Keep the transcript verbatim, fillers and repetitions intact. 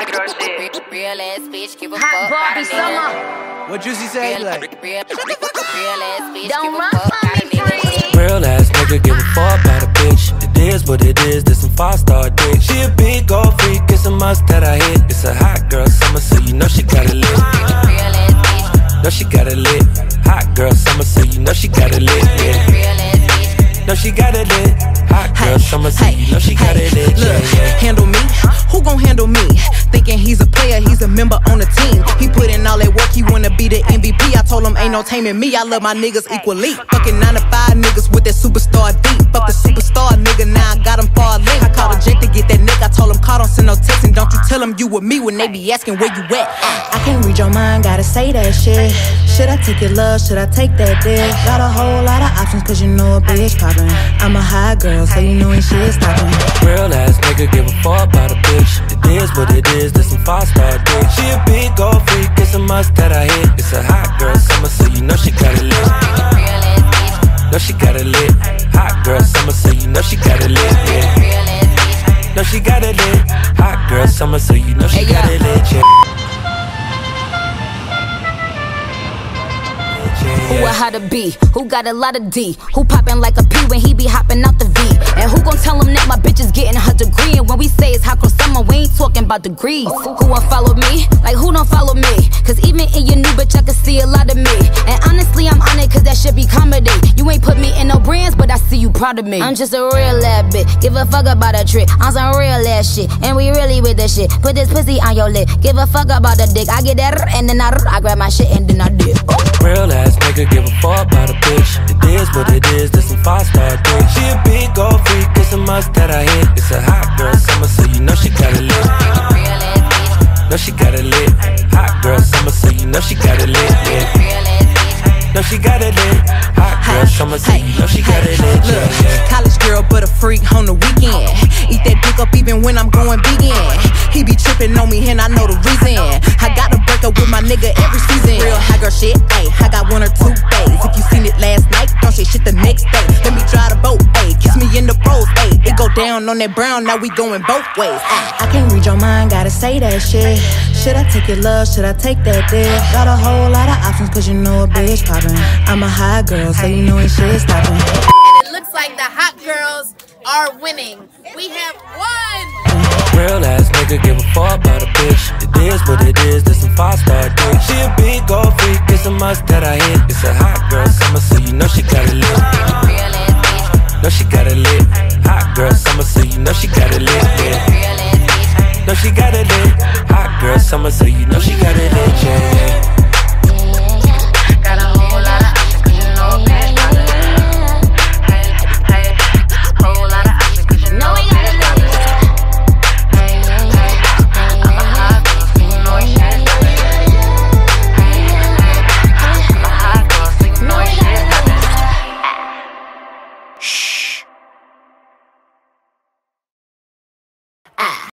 girl shit. Real ass bitch, give a Hot fuck. Barbie Summah. What Juicy say? Real, Like, real, real ass bitch, Don't give a run fuck. from me, free. Real ass nigga, give a fuck about a bitch. It is what it is, this some five-star dick. She a big gold freak, it's a must that I hit. It's a hot girl summer, so you know she got it lit. Real ass bitch, Know she got it lit. Hot girl summer, so you know she got it lit. Yeah. real ass bitch. Know she got it lit. Hot girl summer, so you know she got it lit. Yeah, Look, yeah. handle me? Who gon' handle me? Thinking he's a player, he's a member on the team. He put in all that work, he wanna be the M V P. I told him ain't no taming me, I love my niggas equally. Fucking nine to five niggas with that superstar deep. Fuck the superstar nigga, now I got him far link. I called a jet to get that nigga, I told him call, don't send no text. And don't you tell him you with me when they be asking where you at. I can't read your mind, gotta say that shit. Should I take your love, should I take that dick? Got a whole lot of options, cause you know a bitch poppin'. I'm a high girl, so you know ain't shit stoppin'. Real ass nigga, give a fuck about a bitch. It is what it is, this some five-star dick. She a big gold freak, it's a must that I hit. It's a hot girl summer, so you know she got it lit. Real ass bitch, Know she got it lit. Hot girl summer, so you know she got it lit. Yeah. real ass bitch. Know she got it lit. Hot girl summer, so you know she Hey, got yeah. it lit. Yeah. Who a how to be? Who got a lot of D? Who poppin' like a P when he be hopping out the V? And who gon' tell him that my bitch is getting her degree? And when we say it's hot girl summer, we ain't talking about degrees. Who won't follow me? Like who don't follow me? Cause even in your new bitch, I can see a lot of me. And honestly, I'm on it cause that should be comedy. You ain't put me in no brands, but I see you proud of me. I'm just a real ass bitch. Give a fuck about a trick. I'm some real ass shit. And we really with the shit. Put this pussy on your lip. Give a fuck about the dick. I get that and then I, I grab my shit and then I dip. Real ass nigga, give a fuck about a bitch. It is what it is, this some five-star dick. She a big gold freak, it's a must that I hit. It's a hot girl summer, so you know she got it lit. Real ass bitch, Know she got it lit. Hot girl summer, so you know she got it lit. Yeah. real ass bitch. Know she got it lit. Hot girl summer, so you know she got it lit. Look, Yeah, yeah. college girl, but a freak on the weekend. Eat that dick up even when I'm going vegan. He be tripping on me and I know the reason. I gotta break up with my nigga every season. Real high girl shit, ayy. I got one or two days. If you seen it last night, don't say shit the next day. Let me drive the boat, ayy. Kiss me in the pros, ayy. It go down on that brown, now we going both ways. Ay, I can't read your mind, gotta say that shit. Should I take your love, should I take that dick? Got a whole lot of options, cause you know a bitch poppin'. I'm a high girl, so you know ain't shit stoppin'. And it looks like the hot girls are winning. We have won! Real ass nigga, give a fuck about a bitch. It is what it is, this some five-star dick. She a big gold freak, it's a must that I hit. It's a hot girl summer, so you know she got it lit. Real ass bitch, Know she got it lit. Hot girl summer, so you know she got it lit. Yeah. real ass bitch. Know she got it lit. Hot girl summer, so you know she got it lit. Yeah.